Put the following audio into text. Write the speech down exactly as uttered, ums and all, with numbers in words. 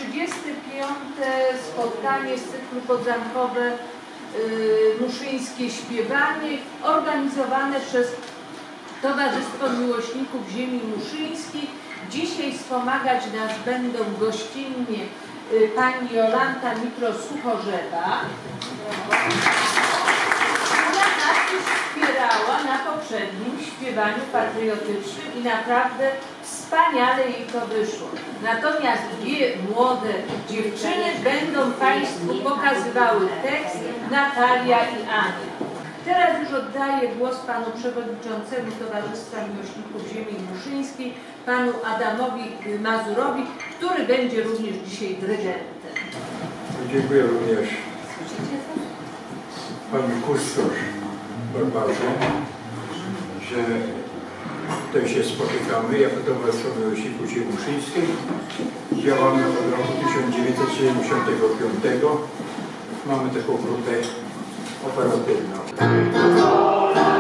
trzydzieste piąte spotkanie z cyklu podzamkowe y, Muszyńskie Śpiewanie organizowane przez Towarzystwo Miłośników Ziemi Muszyńskich. Dzisiaj wspomagać nas będą gościnnie y, pani Jolanta Mitro-Suchorzewa. Ona nas już wspierała na poprzednim śpiewaniu patriotycznym i naprawdę wspaniale jej to wyszło. Natomiast dwie młode dziewczyny będą Państwu pokazywały tekst, Natalia i Ania. Teraz już oddaję głos panu przewodniczącemu Towarzystwa Miłośników Ziemi Muszyńskiej, panu Adamowi Mazurowi, który będzie również dzisiaj dyrygentem. Dziękuję również pani kustosz Barbarze, że tutaj się spotykamy jako Towarzystwo Miłośników Ziemi Muszyńskiej. Działamy od roku tysiąc dziewięćset siedemdziesiątego piątego. Mamy taką grupę operatywną.